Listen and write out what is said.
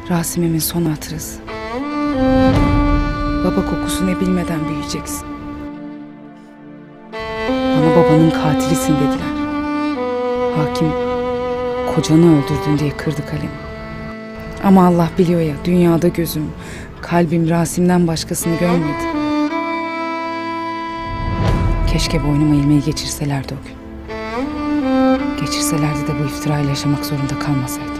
Rasim'imin son hatırası. Baba kokusunu bilmeden büyüyeceksin. Bana babanın katilisin dediler. Hakim kocanı öldürdün diye kırdı kalemi. Ama Allah biliyor ya, dünyada gözüm, kalbim Rasim'den başkasını görmedi. Keşke boynuma ilmeği geçirselerdi o gün. Geçirselerdi de bu iftirayla yaşamak zorunda kalmasaydım.